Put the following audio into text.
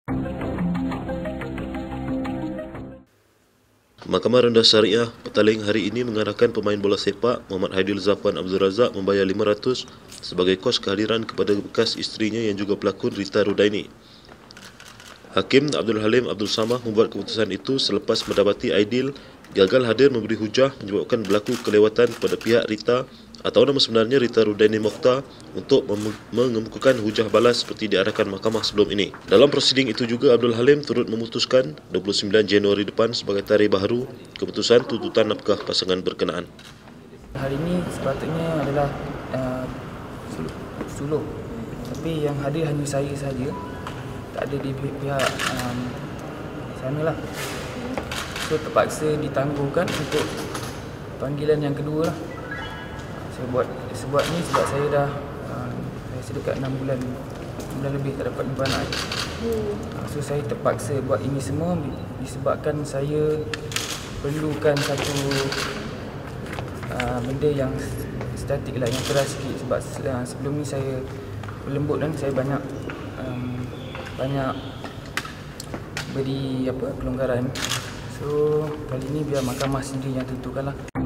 Mahkamah Rendah Syariah Petaling hari ini mengarahkan pemain bola sepak Muhammad Haidil Zafwan Abdul Razak membayar 500 sebagai kos kehadiran kepada bekas isterinya yang juga pelakon Rita Rudaini. Hakim Abdul Halim Abdul Samah membuat keputusan itu selepas mendapati Aidil gagal hadir memberi hujah menyebabkan berlaku kelewatan kepada pihak Rita atau nama sebenarnya Rita Rudaini Mokhtar untuk mengemukakan hujah balas seperti diarahkan mahkamah sebelum ini. Dalam prosiding itu juga Abdul Halim turut memutuskan 29 Januari depan sebagai tarikh baharu keputusan tuntutan nafkah pasangan berkenaan. Hari ini sepatutnya adalah sulh, tapi yang hadir hanya saya saja, tak ada di pihak sana lah. So terpaksa ditangguhkan untuk panggilan yang kedua lah. Saya buat ni sebab saya dah saya dekat 6 bulan lebih tak dapat jumpa anak. So saya terpaksa buat ini semua disebabkan saya perlukan satu benda yang statik lah, yang keras sikit. Sebab sebelum ni saya berlembut dan saya banyak beri kelonggaran. So kali ni biar mahkamah sendiri yang tentukan lah.